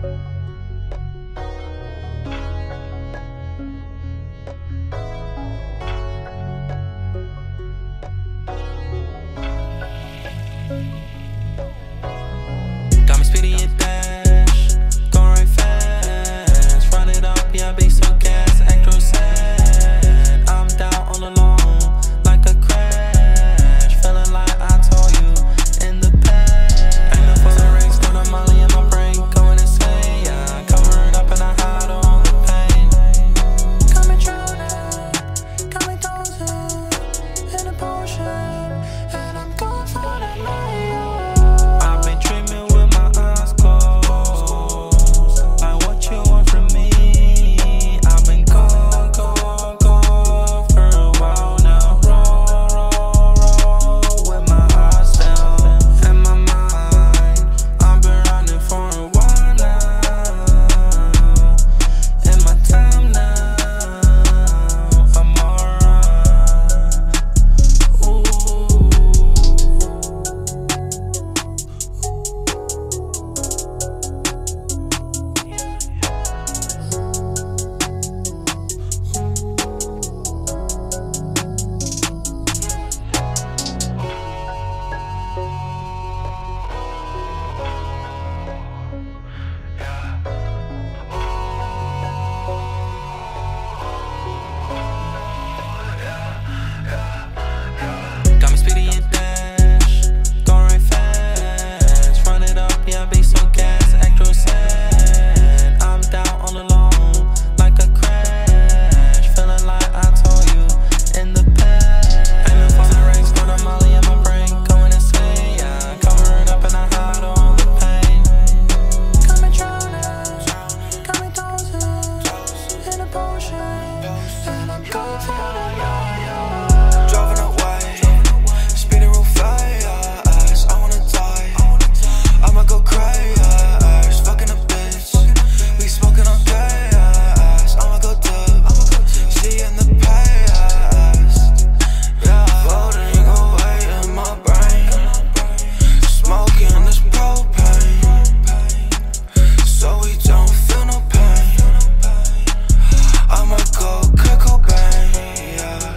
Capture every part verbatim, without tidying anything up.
Got me speedy and dash, going right fast. Run it up, yeah, be so gas, act real sad. I'm down all alone, like a crash. Feeling like I told you in the past. Ain't no for the rings, got a molly in my brain, going insane. Yeah, cover it up and I hide all the pain. Got me drowning, got me dancing in a potion, and I'm going for that night. I've been dreaming with my eyes closed, like what you want from me. I've been gone, gone, gone for a while now. Roll, roll, roll with my eyes down. In my mind, I've been running for a while now. In my time now, I'm alright. Ooh. Got me speedy and dash, going right fast. Run it up, yeah, be so gas, act real sad. I'm down all alone, like a crash. Feeling like I told you in the past. Ain't no for the rings, got a molly in my brain, going insane. Yeah, cover it up and I hide all the pain. Got me drowning, got me dancing in a potion, and I'm going for that night. Driving away, speeding real fast. I wanna die, I'ma go crazy. Fucking a bitch, we smoking on gas. I'ma go dub, she in the past. Yeah, floating away in my brain, smoking this propane, so we don't feel no pain. I'ma go Kurt Cobain, yeah.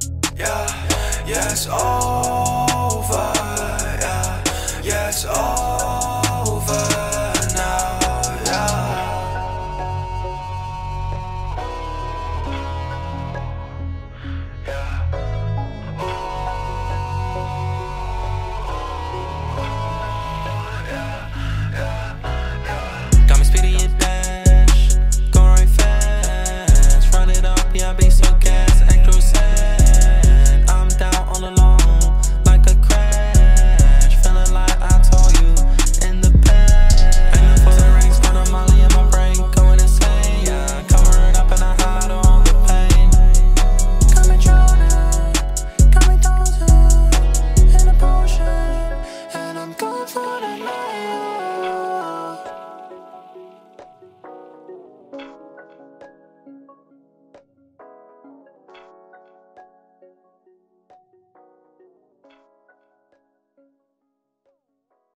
Yeah, yeah, it's over, yeah, yeah, it's over.